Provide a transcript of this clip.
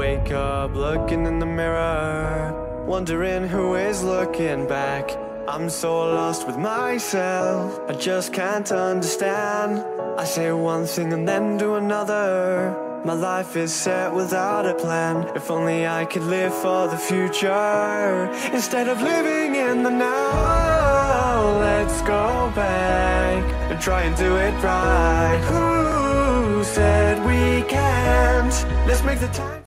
wake up looking in the mirror, wondering who is looking back. I'm so lost with myself, I just can't understand. I say one thing and then do another. My life is set without a plan. If only I could live for the future instead of living in the now. Let's go back and try and do it right. Who said we can't? Let's make the time.